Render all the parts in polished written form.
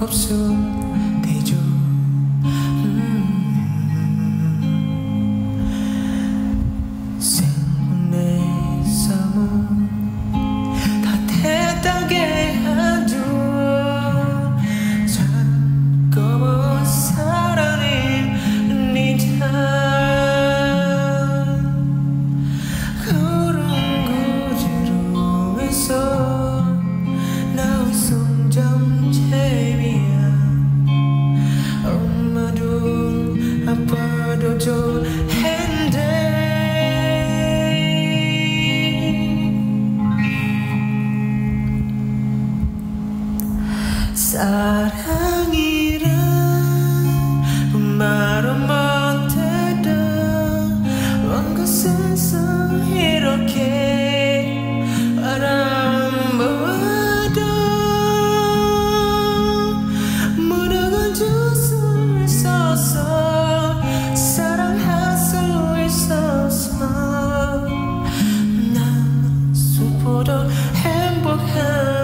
없을 때죠. 생분의 삶은 다 됐다게 하죠. 잠깐만 사랑입니다. 그런 그대로 해서 나의 성장 재미야. 엄마도 아빠도 좋은데 사랑이란 말은 못해도 먼 곳에서 이렇게 바라보아도 무너진 줄 있어서 사랑할 수 있어서 난 수보다 행복합니다.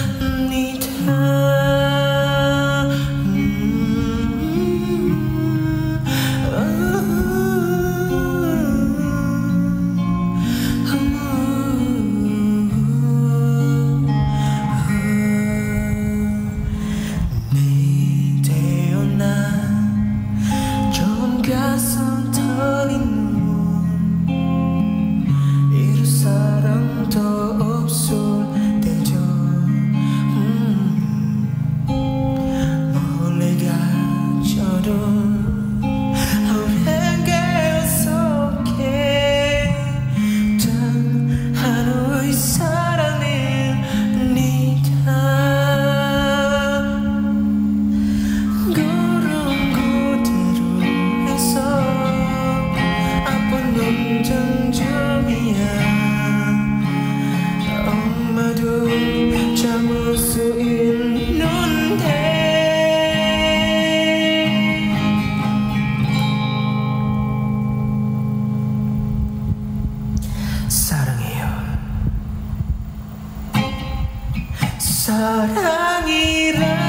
가슴 터리는 이런 사랑도 없을 때죠. 멀리 가져도 오랜 계속해 단 하루의 사랑입니다. 엄마도 참을 수 있는데 사랑해요. 사랑이란